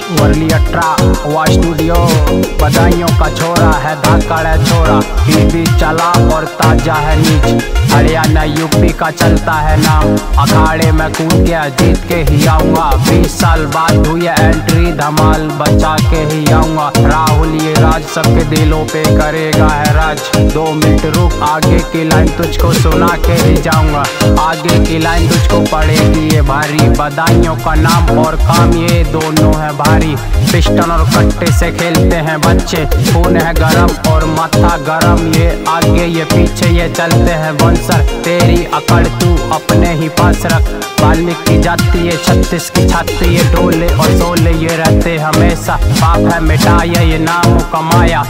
वर्ली 18 वा स्टूडियो। बधाइयों का छोरा है, धाकड़ है छोरा, टीवी चला और ताजा है नीच। हरियाणा यूपी का चलता है नाम, अखाड़े में कूद गया जीत के ही आऊंगा। 20 साल बाद हुई एंट्री, धमाल बचा के ही आऊंगा। राहुल ये राज सबके दिलों पे करेगा है राज। 2 मिनट रुक, आगे की लाइन तुझको सुना के ही जाऊंगा। आगे की लाइन तुझको पड़ेगी ये भारी, बधाइयों का नाम और काम ये दोनों है भारी। पिस्टन और कट्टे से खेलते हैं बच्चे, खून है गरम और माथा गरम। ये आगे ये पीछे ये चलते हैं बंसर, तेरी अकड़ तू अपने ही पास रख। वाल्मीकि जाति ये 36 की छाती, ये डोले और सोले ये रहते हमेशा। पाप है मिटाया ये नाम कमाया,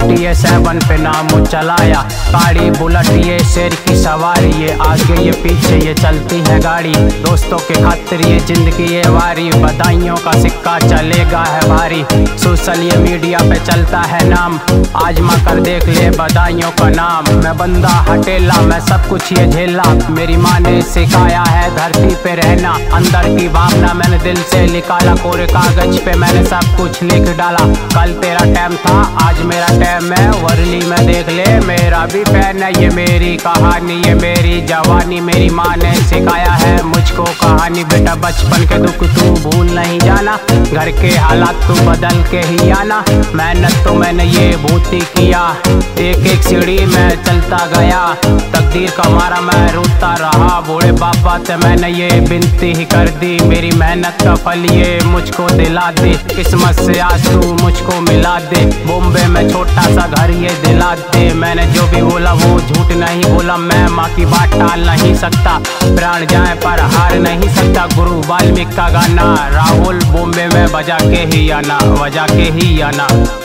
47 पे नाम चलाया। गाड़ी बुलेट ये शेर की सवारी, ये आगे ये पीछे ये चलती है गाड़ी। दोस्तों के खातिर ये जिंदगी ये वारी, बधाइयों का सिक्का चलेगा है भारी। सोशल ये मीडिया पे चलता है नाम, आजमा कर देख ले बधाइयों का नाम। मैं बंदा हटेला, मैं सब कुछ ये झेला, मेरी माँ ने सिखाया है धरती पे रहना। अंदर की भावना मैंने दिल से निकाला, कोरे कागज पे मैंने सब कुछ लिख डाला। कल तेरा टाइम था, आज मेरा टाइम है। वर्ली में देख ले मेरा भी फैन है, ये मेरी कहानी ये मेरी जवानी। मेरी माँ ने सिखाया है मुझको कहानी, बेटा बचपन के दुख तू भूल नहीं जाना। घर के हालात तू बदल के ही आना, मेहनत तो मैंने ये भूती किया। एक एक सीढ़ी में चलता गया, तकदीर का मारा मैं रोता रहा। बूढ़े बाबा से मैंने ये विनती ही कर दी, मेरी मेहनत का फल ये मुझको दिला दे। किस्मत से आज तू मुझको मिला दे, बॉम्बे में छोटा सा घर ये दिला दे। मैंने जो भी बोला वो झूठ नहीं बोला, मैं माँ की बात टाल नहीं सकता। प्राण जाए पर हार नहीं सकता, गुरु वाल्मीकि का गाना। राहुल बॉम्बे में बजा के ही आना, बजा के ही आना।